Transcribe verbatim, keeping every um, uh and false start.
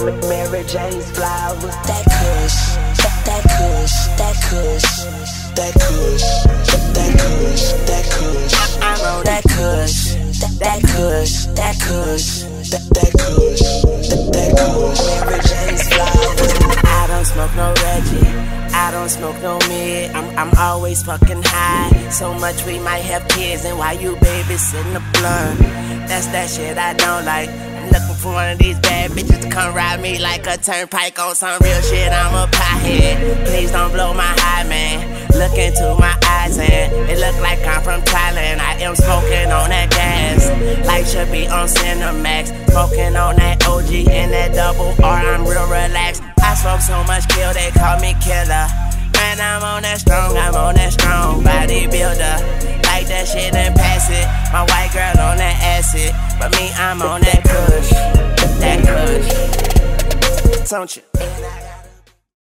Mary Jane's flowers. That kush, that, that kush, that kush, that kush, that kush, that kush. I'm on that kush, that kush, that kush, that that kush, that that kush. Mary Jane's flowers. I don't smoke no Reggie. I don't smoke no mid, I'm, I'm always fucking high. So much we might have kids, and while you babysitting the blunt, that's that shit I don't like. I'm looking for one of these bad bitches to come ride me like a turnpike on some real shit. I'm a pothead, please don't blow my high, man. Look into my eyes and it look like I'm from Thailand. I am smoking on that gas, life should be on Cinemax. Smoking on that O G and that double R, I'm real relaxed. I smoke so much kill, they call me killer. Man, I'm on that strong, I'm on that strong bodybuilder. Like that shit and pass it. My white girl on that acid, but me, I'm on that kush, that kush. Don't you?